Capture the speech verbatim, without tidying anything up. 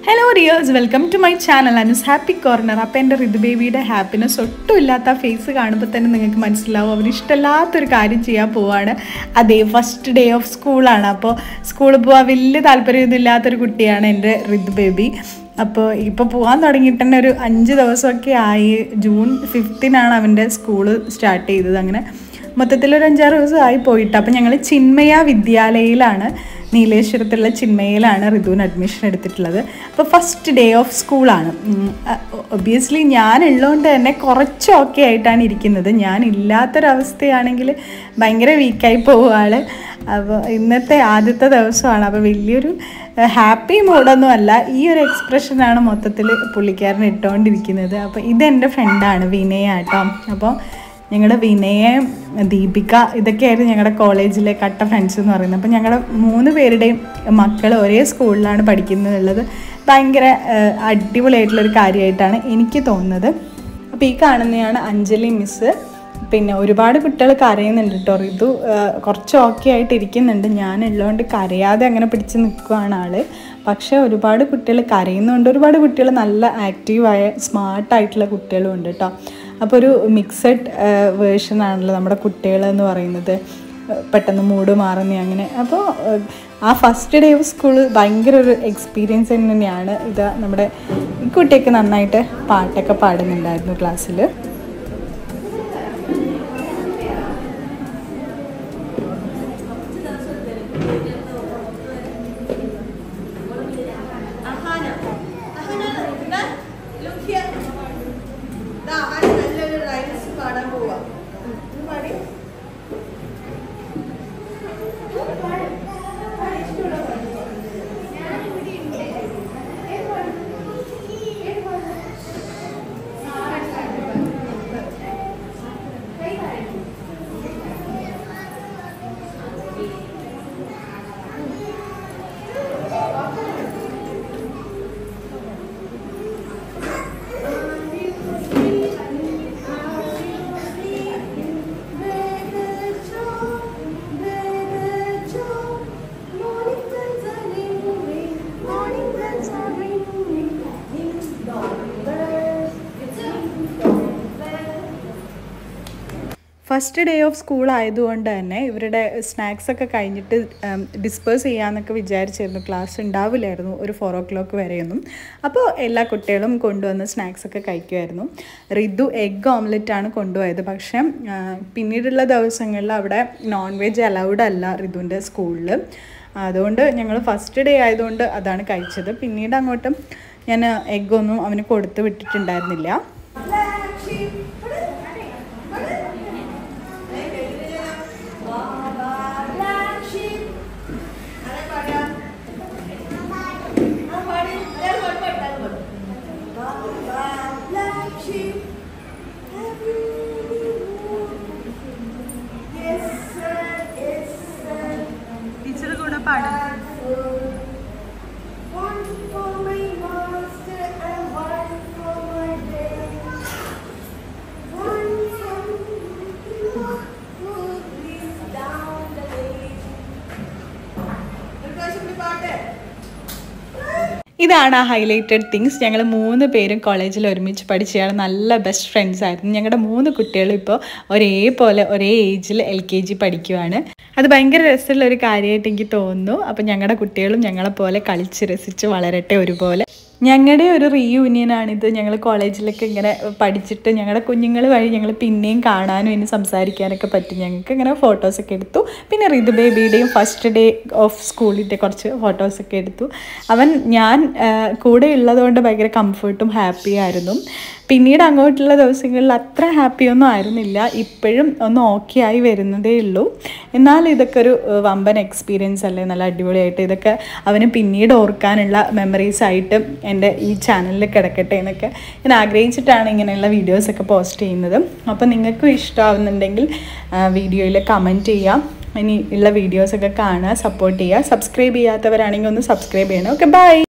Hello dears, welcome to my channel. Anu's Happy Corner. അപ്പോൾ എൻ്റെ ഋതു ബേബിയുടെ ഹാപ്പിനെസ് ഒട്ടും ഇല്ലാത്ത ഫേസ് കാണുമ്പോൾ തന്നെ നിങ്ങൾക്ക് മനസ്സിലാവും അവർ ഇഷ്ടമില്ലാത്തൊരു കാര്യം ചെയ്യാൻ പോവാണ്. അതേ ഫസ്റ്റ് ഡേ ഓഫ് സ്കൂളാണ്. അപ്പോൾ സ്കൂളിൽ പോകാൻ വലിയ താല്പര്യമൊന്നും ഇല്ലാത്തൊരു കുട്ടിയാണ് എൻ്റെ ഋതു ബേബി. അപ്പോൾ ഇപ്പോൾ പോകാൻ തുടങ്ങിയിട്ട് തന്നെ ഒരു അഞ്ച് ദിവസമൊക്കെ ആയി. ജൂൺ ഫിഫ്റ്റീനാണ് അവൻ്റെ സ്കൂള് സ്റ്റാർട്ട് ചെയ്തത്. അങ്ങനെ മൊത്തത്തിലൊരു അഞ്ചാറ് ദിവസമായി പോയിട്ട്. അപ്പോൾ ഞങ്ങൾ ചിന്മയ വിദ്യാലയയിലാണ്, നീലേശ്വരത്തുള്ള ചിന്മയിലാണ് ഋതുവിന് അഡ്മിഷൻ എടുത്തിട്ടുള്ളത്. അപ്പോൾ ഫസ്റ്റ് ഡേ ഓഫ് സ്കൂളാണ്. ഒബ്വിയസ്ലി ഞാനുള്ളതുകൊണ്ട് തന്നെ കുറച്ച് ഓക്കെ ആയിട്ടാണ് ഇരിക്കുന്നത്. ഞാൻ ഇല്ലാത്തൊരവസ്ഥയാണെങ്കിൽ ഭയങ്കര വീക്കായി പോവുകയാണ്. അപ്പോൾ ഇന്നത്തെ ആദ്യത്തെ ദിവസമാണ്. അപ്പോൾ വലിയൊരു ഹാപ്പി മൂഡൊന്നും അല്ല, ഈ ഒരു എക്സ്പ്രഷനാണ് മൊത്തത്തിൽ പുള്ളിക്കാരൻ ഇട്ടുകൊണ്ടിരിക്കുന്നത്. അപ്പോൾ ഇതെൻ്റെ ഫ്രണ്ടാണ് വിനയ കേട്ടോ. അപ്പോൾ ഞങ്ങളുടെ വിനയ, ദീപിക, ഇതൊക്കെയായിരുന്നു ഞങ്ങളുടെ കോളേജിലെ കട്ട ഫ്രണ്ട്സ് എന്ന് പറയുന്നത്. അപ്പോൾ ഞങ്ങളുടെ മൂന്ന് പേരുടെയും മക്കൾ ഒരേ സ്കൂളിലാണ് പഠിക്കുന്നുള്ളത് ഭയങ്കര അടിപൊളിയായിട്ടുള്ളൊരു കാര്യമായിട്ടാണ് എനിക്ക് തോന്നുന്നത്. അപ്പോൾ ഈ കാണുന്നതാണ് അഞ്ജലി മിസ്സ്. പിന്നെ ഒരുപാട് കുട്ടികൾ കരയുന്നുണ്ട് കേട്ടോ. ഇത് കുറച്ച് ഓക്കെ ആയിട്ട് ഇരിക്കുന്നുണ്ട്. ഞാനുള്ളതുകൊണ്ട് കരയാതെ അങ്ങനെ പിടിച്ച് നിൽക്കുകയാണ് ആൾ. പക്ഷേ ഒരുപാട് കുട്ടികൾ കരയുന്നുണ്ട്. ഒരുപാട് കുട്ടികൾ നല്ല ആക്റ്റീവായ സ്മാർട്ടായിട്ടുള്ള കുട്ടികളും ഉണ്ട് കേട്ടോ. അപ്പോൾ ഒരു മിക്സഡ് വേർഷനാണല്ലോ നമ്മുടെ കുട്ടികളെന്ന് പറയുന്നത്, പെട്ടെന്ന് മൂഡ് മാറുന്ന അങ്ങനെ. അപ്പോൾ ആ ഫസ്റ്റ് ഡേ ഓഫ് സ്കൂൾ ഭയങ്കര ഒരു എക്സ്പീരിയൻസ് തന്നെയാണ്. ഇത് നമ്മുടെ ഈ കുട്ടിയൊക്കെ നന്നായിട്ട് പാട്ടൊക്കെ പാടുന്നുണ്ടായിരുന്നു ക്ലാസ്സിൽ. ഫസ്റ്റ് ഡേ ഓഫ് സ്കൂൾ ആയതുകൊണ്ട് തന്നെ ഇവരുടെ സ്നാക്സൊക്കെ കഴിഞ്ഞിട്ട് ഡിസ്പേഴ്സ് ചെയ്യാമെന്നൊക്കെ വിചാരിച്ചിരുന്നു. ക്ലാസ് ഉണ്ടാവില്ലായിരുന്നു ഒരു ഫോർ ഓ ക്ലോക്ക് വരെയൊന്നും. അപ്പോൾ എല്ലാ കുട്ടികളും കൊണ്ടുവന്ന് സ്നാക്സൊക്കെ കഴിക്കുമായിരുന്നു. ഋതു എഗ് ഓംലെറ്റാണ് കൊണ്ടുപോയത്. പക്ഷേ പിന്നീടുള്ള ദിവസങ്ങളിൽ അവിടെ നോൺ വെജ് അലൗഡ് അല്ല ഋതുവിൻ്റെ സ്കൂളിൽ. അതുകൊണ്ട് ഞങ്ങൾ ഫസ്റ്റ് ഡേ ആയതുകൊണ്ട് അതാണ് കഴിച്ചത്. പിന്നീട് അങ്ങോട്ടും ഞാൻ എഗ്ഗൊന്നും അവന് കൊടുത്ത് വിട്ടിട്ടുണ്ടായിരുന്നില്ല. ടീച്ചർ കൂടെ പാടും. ഇതാണ് ആ ഹൈലൈറ്റഡ് തിങ്സ്. ഞങ്ങൾ മൂന്ന് പേരും കോളേജിൽ ഒരുമിച്ച് പഠിച്ചതാണ്, നല്ല ബെസ്റ്റ് ഫ്രണ്ട്സ് ആയിരുന്നു. ഞങ്ങളുടെ മൂന്ന് കുട്ടികളും ഇപ്പോൾ ഒരേപോലെ ഒരേ ഏജിൽ എൽ കെ ജി പഠിക്കുവാണ്. അത് ഭയങ്കര രസമുള്ള ഒരു കാര്യമായിട്ട് എനിക്ക് തോന്നുന്നു. അപ്പോൾ ഞങ്ങളുടെ കുട്ടികളും ഞങ്ങളെപ്പോലെ കളിച്ച് രസിച്ച് വളരട്ടെ ഒരുപോലെ. ഞങ്ങളുടെ ഒരു റീയൂണിയനാണിത്. ഞങ്ങൾ കോളേജിലൊക്കെ ഇങ്ങനെ പഠിച്ചിട്ട് ഞങ്ങളുടെ കുഞ്ഞുങ്ങൾ വഴി ഞങ്ങൾ പിന്നെയും കാണാനും ഇനി സംസാരിക്കാനൊക്കെ പറ്റും. ഞങ്ങൾക്ക് ഇങ്ങനെ ഫോട്ടോസൊക്കെ എടുത്തു. പിന്നെ ഋതു ബേബിയുടെയും ഫസ്റ്റ് ഡേ ഓഫ് സ്കൂളിൻ്റെ കുറച്ച് ഫോട്ടോസൊക്കെ എടുത്തു. അവൻ ഞാൻ കൂടെ ഉള്ളതുകൊണ്ട് ഭയങ്കര കംഫർട്ടും ഹാപ്പിയായിരുന്നു. പിന്നീട് അങ്ങോട്ടുള്ള ദിവസങ്ങളിൽ അത്ര ഹാപ്പിയൊന്നും ആയിരുന്നില്ല. ഇപ്പോഴും ഒന്ന് ഓക്കെ ആയി വരുന്നതേ ഉള്ളൂ. എന്നാൽ ഇതൊക്കെ ഒരു വമ്പൻ എക്സ്പീരിയൻസ് അല്ലേ, നല്ല അടിപൊളിയായിട്ട്. ഇതൊക്കെ അവന് പിന്നീട് ഓർക്കാനുള്ള മെമ്മറീസായിട്ട് എൻ്റെ ഈ ചാനലിൽ കിടക്കട്ടെ എന്നൊക്കെ ഞാൻ ആഗ്രഹിച്ചിട്ടാണ് ഇങ്ങനെയുള്ള വീഡിയോസൊക്കെ പോസ്റ്റ് ചെയ്യുന്നത്. അപ്പോൾ നിങ്ങൾക്കും ഇഷ്ടമാവുന്നുണ്ടെങ്കിൽ വീഡിയോയിൽ കമൻറ്റ് ചെയ്യാം. ഇനി ഉള്ള വീഡിയോസൊക്കെ കാണുക, സപ്പോർട്ട് ചെയ്യുക. സബ്സ്ക്രൈബ് ചെയ്യാത്തവരാണെങ്കിൽ ഒന്ന് സബ്സ്ക്രൈബ് ചെയ്യണം. Okay, by.